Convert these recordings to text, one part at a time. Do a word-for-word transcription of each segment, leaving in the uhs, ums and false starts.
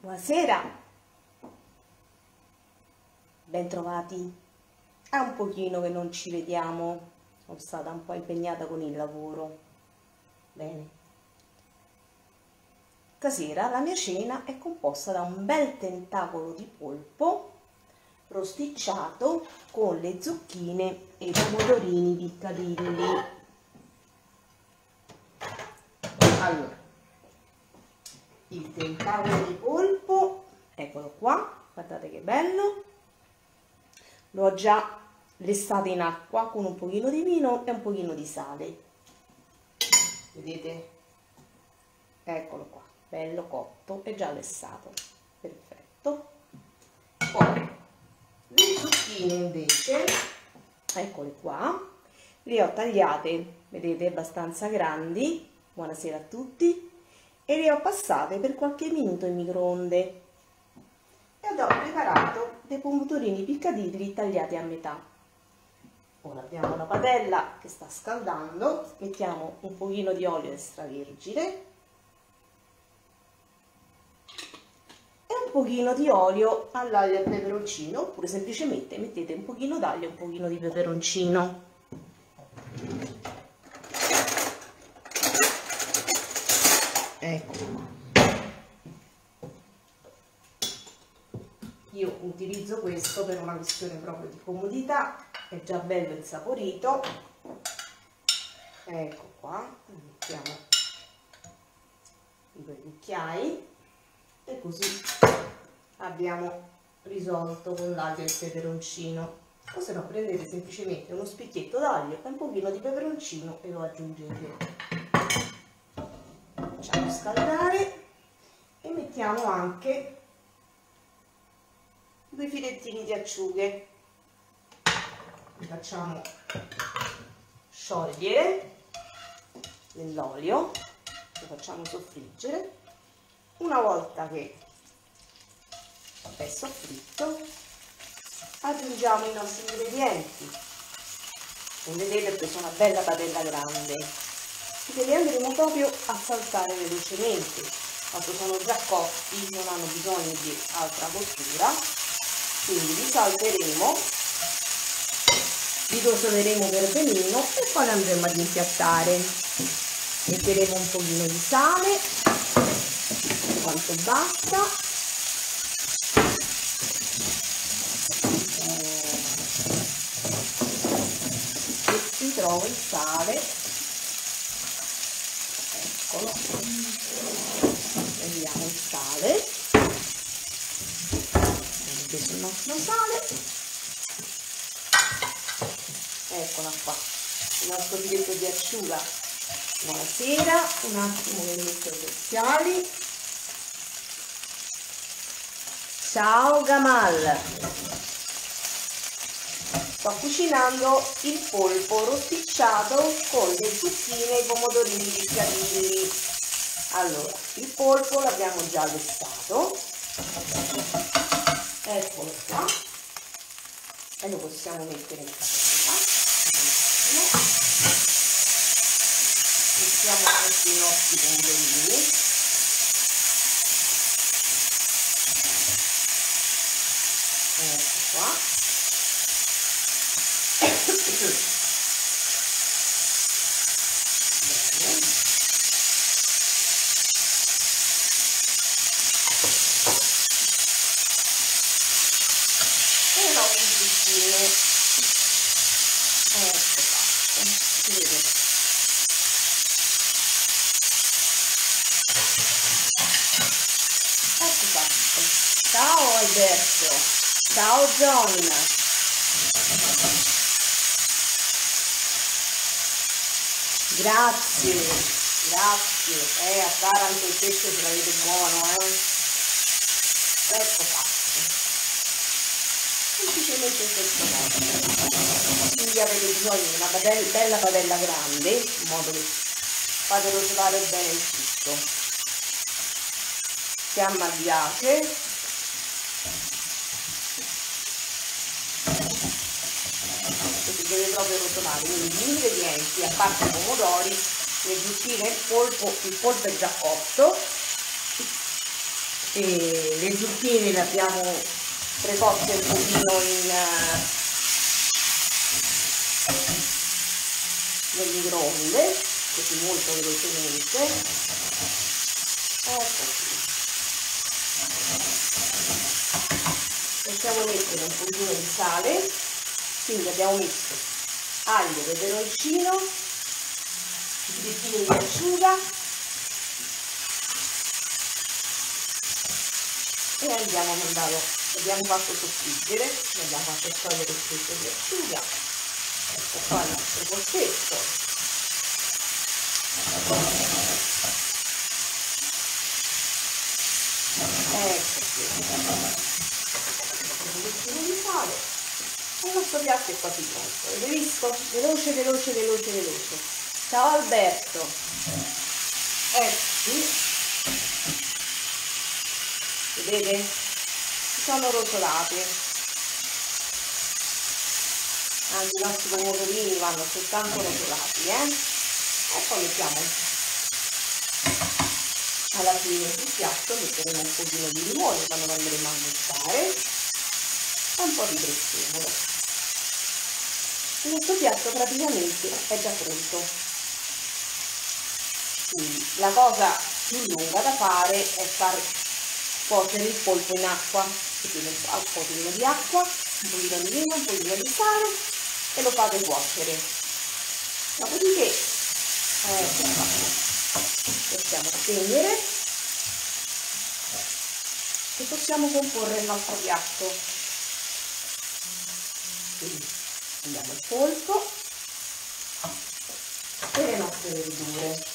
Buonasera, bentrovati. È un pochino che non ci vediamo, sono stata un po' impegnata con il lavoro. Bene. Stasera la mia cena è composta da un bel tentacolo di polpo rosticciato con le zucchine e i pomodorini piccadilli. Allora, il tentacolo di polpo, eccolo qua, guardate che bello, l'ho già lessato in acqua con un pochino di vino e un pochino di sale, vedete? Eccolo qua, bello cotto e già lessato, perfetto. Poi le zucchine invece, eccole qua, le ho tagliate, vedete, abbastanza grandi. Buonasera a tutti. E le ho passate per qualche minuto in microonde e ho preparato dei pomodorini piccadilli tagliati a metà. Ora abbiamo una padella che sta scaldando, mettiamo un pochino di olio extravergine e un pochino di olio all'aglio e al peperoncino, oppure semplicemente mettete un pochino d'aglio e un pochino di peperoncino. Ecco, io utilizzo questo per una questione proprio di comodità, è già bello insaporito. Ecco qua, mettiamo i due cucchiai e così abbiamo risolto con l'aglio e il peperoncino. O se no prendete semplicemente uno spicchietto d'aglio e un pochino di peperoncino e lo aggiungete. Facciamo scaldare e mettiamo anche due filettini di acciughe, li facciamo sciogliere nell'olio, lo facciamo soffriggere. Una volta che è soffritto aggiungiamo i nostri ingredienti. Come vedete ho preso una bella padella grande, che li andremo proprio a saltare velocemente, quando sono già cotti non hanno bisogno di altra cottura, quindi li salteremo, li rosoleremo per benino e poi li andremo ad impiattare. Metteremo un pochino di sale, quanto basta, e si trova il sale. Vediamo il sale, abbiamo preso il nostro sale, eccola qua, il nostro filetto di acciuga. Buonasera, un attimo che metto gli occhiali. Ciao Gamal, sto cucinando il polpo rosticciato con le zucchine e i pomodorini piccadilli. Allora, il polpo l'abbiamo già lessato, eccolo qua, e lo possiamo mettere in padella. Mettiamo anche i nostri pomodorini. Ecco qua. Ciao Alberto, ciao John. Grazie, grazie. Eh, a Taranto il pesce se l'avete buono, eh. Ecco fatto. Semplicemente in questo modo. Quindi avete bisogno di una padella, bella padella grande, in modo che fate rosolare bene il tutto. Fiamma vivace. Deve proprio rotolare, quindi gli ingredienti, a parte i pomodori, le zucchine e il polpo, il polpo è già cotto, e le zucchine le abbiamo precotte un pochino in, nel microonde, così molto velocemente. Ecco qui. Possiamo mettere un pochino di sale, quindi abbiamo messo aglio, peperoncino, i filettini di acciuga e andiamo a mandarlo. Abbiamo fatto soffriggere, abbiamo fatto sciogliere il filetto di acciuga. Ecco qua il nostro polpetto. Ecco qui. Un pochettino di sale. E il nostro piatto è quasi pronto. Avete visto? Veloce, veloce, veloce, veloce. Ciao Alberto. Ecco. Vedete? Si sono rosolati. Anche i nostri pomodorini vanno soltanto rosolati, eh? E poi mettiamo alla fine sul piatto, metteremo un pochino di limone quando lo andremo a mescolare e un po' di prezzemolo. Il nostro piatto praticamente è già pronto. Quindi la cosa più lunga da fare è far cuocere il polpo in acqua, quindi un pochino di acqua, un pochino di vino, un pochino di sale e lo fate cuocere. Dopodiché eh, possiamo spegnere e possiamo comporre il nostro piatto. Quindi andiamo al polpo e le nostre verdure.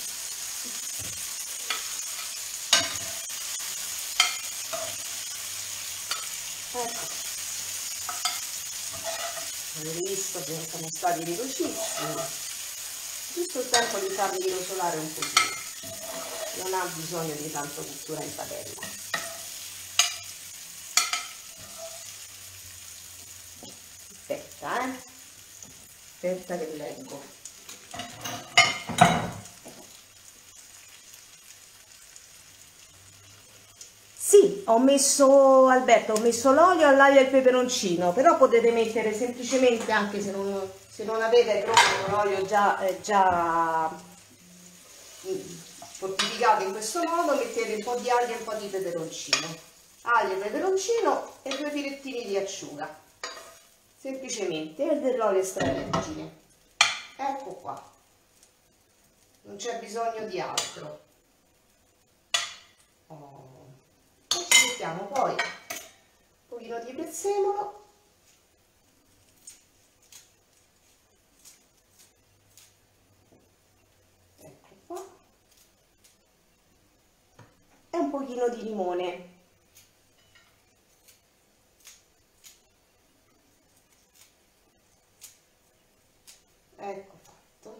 Ecco, avete visto che sono stati velocissimi, giusto il tempo di farli rosolare un pochino, non ha bisogno di tanta cottura in padella. Aspetta, eh? Aspetta che leggo. Sì, ho messo, Alberto, ho messo l'olio, l'aglio e il peperoncino, però potete mettere semplicemente, anche se non, se non avete proprio l'olio già, eh, già fortificato in questo modo, mettete un po' di aglio e un po' di peperoncino. Aglio, peperoncino e due filettini di acciuga, semplicemente, e dell'olio extravergine. Ecco qua, non c'è bisogno di altro. Oh. E ci mettiamo poi un pochino di prezzemolo, ecco qua, e un pochino di limone. Ecco fatto.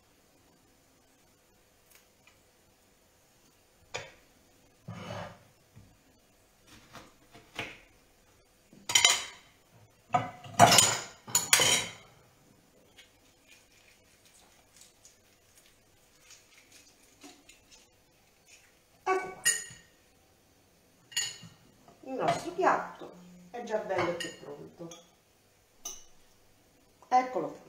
Il nostro piatto è già bello e pronto. Eccolo qui.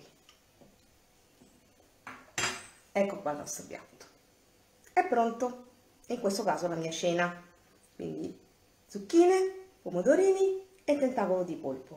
Ecco qua il nostro piatto. È pronto. In questo caso la mia cena. Quindi zucchine, pomodorini e tentacolo di polpo.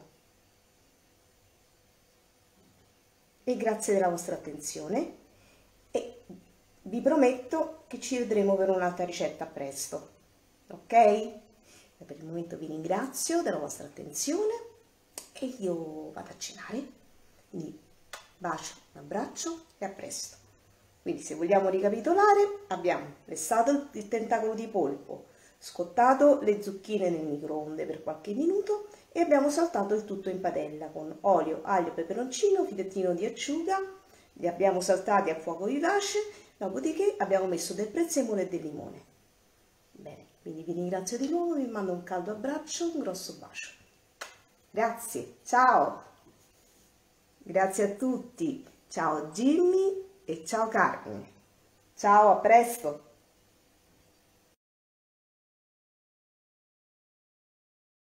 E grazie della vostra attenzione e vi prometto che ci vedremo per un'altra ricetta presto. Ok? E per il momento vi ringrazio della vostra attenzione e io vado a cenare. Quindi bacio, un abbraccio e a presto. Quindi se vogliamo ricapitolare, abbiamo lessato il tentacolo di polpo, scottato le zucchine nel microonde per qualche minuto e abbiamo saltato il tutto in padella con olio, aglio, peperoncino, filettino di acciuga, li abbiamo saltati a fuoco vivace, dopodiché abbiamo messo del prezzemolo e del limone. Bene, quindi vi ringrazio di nuovo, vi mando un caldo abbraccio, un grosso bacio. Grazie, ciao! Grazie a tutti, ciao Jimmy e ciao Carmine. Ciao, a presto!